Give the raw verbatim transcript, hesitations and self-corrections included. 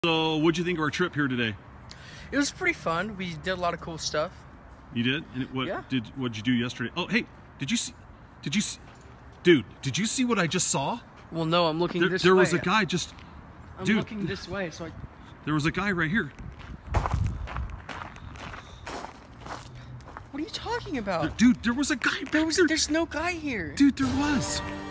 So, what'd you think of our trip here today? It was pretty fun. We did a lot of cool stuff. You did? And what Yeah. did what'd you do yesterday? Oh, hey, did you see? Did you see? Dude, did you see what I just saw? Well, no, I'm looking There, this there way. was a guy just. I'm dude, looking this way, so I... There was a guy right here. What are you talking about? Dude, there was a guy back There was, there. there's no guy here. Dude, there was.